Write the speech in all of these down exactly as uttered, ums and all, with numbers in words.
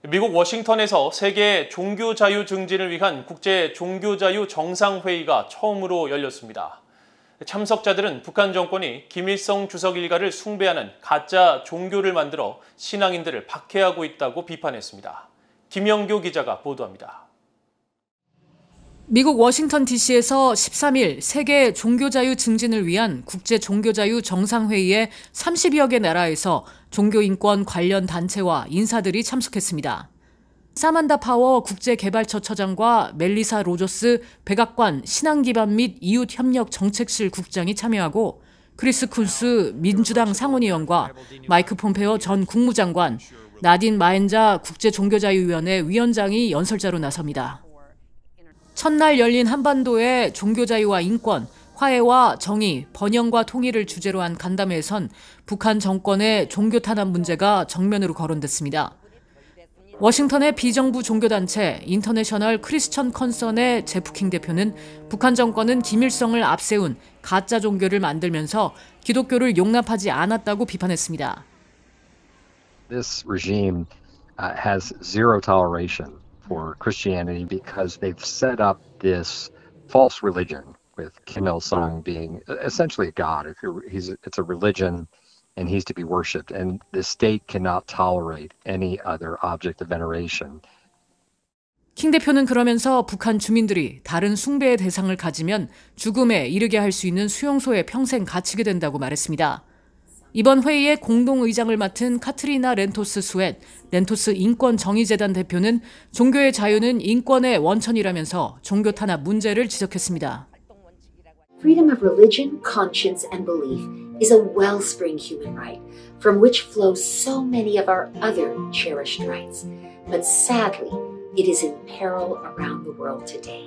미국 워싱턴에서 세계 종교 자유 증진을 위한 국제 종교 자유 정상회의가 처음으로 열렸습니다. 참석자들은 북한 정권이 김일성 주석 일가를 숭배하는 가짜 종교를 만들어 신앙인들을 박해하고 있다고 비판했습니다. 김영교 기자가 보도합니다. 미국 워싱턴 디씨에서 십삼 일 세계 종교자유 증진을 위한 국제 종교자유 정상회의에 삼십여 개 나라에서 종교인권 관련 단체와 인사들이 참석했습니다. 사만다 파워 국제개발처 처장과 멜리사 로저스 백악관 신앙기반 및 이웃협력 정책실 국장이 참여하고 크리스 쿤스 민주당 상원의원과 마이크 폼페오 전 국무장관, 나딘 마엔자 국제종교자유위원회 위원장이 연설자로 나섭니다. 첫날 열린 한반도의 종교자유와 인권, 화해와 정의, 번영과 통일을 주제로 한 간담회에선 북한 정권의 종교 탄압 문제가 정면으로 거론됐습니다. 워싱턴의 비정부 종교단체 인터내셔널 크리스천 컨선의 제프 킹 대표는 북한 정권은 김일성을 앞세운 가짜 종교를 만들면서 기독교를 용납하지 않았다고 비판했습니다. This regime uh, has zero toleration for Christianity because they've set up this false religion with Kim Il-sung being essentially a god. If you're, he's, it's a religion and he's to be worshipped, and the state cannot tolerate any other object of veneration. 킹 대표는 그러면서 북한 주민들이 다른 숭배의 대상을 가지면 죽음에 이르게 할 수 있는 수용소에 평생 갇히게 된다고 말했습니다. 이번 회의의 공동의장을 맡은 카트리나 렌토스 스웨트, 렌토스 인권정의재단 대표는 종교의 자유는 인권의 원천이라면서 종교 탄압 문제를 지적했습니다. Freedom of religion, conscience, and belief is a wellspring human right from which flow so many of our other cherished rights. But sadly, it is in peril around the world today.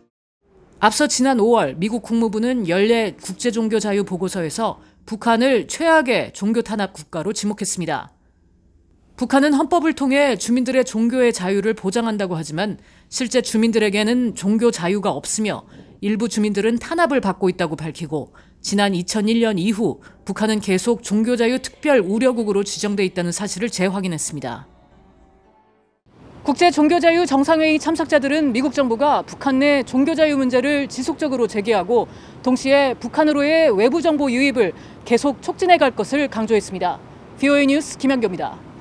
앞서 지난 오월 미국 국무부는 연례 국제종교자유 보고서에서 북한을 최악의 종교 탄압 국가로 지목했습니다. 북한은 헌법을 통해 주민들의 종교의 자유를 보장한다고 하지만 실제 주민들에게는 종교 자유가 없으며 일부 주민들은 탄압을 받고 있다고 밝히고 지난 이천일 년 이후 북한은 계속 종교자유 특별 우려국으로 지정돼 있다는 사실을 재확인했습니다. 국제 종교자유 정상회의 참석자들은 미국 정부가 북한 내 종교자유 문제를 지속적으로 제기하고 동시에 북한으로의 외부 정보 유입을 계속 촉진해 갈 것을 강조했습니다. 브이오에이 뉴스 김현교입니다.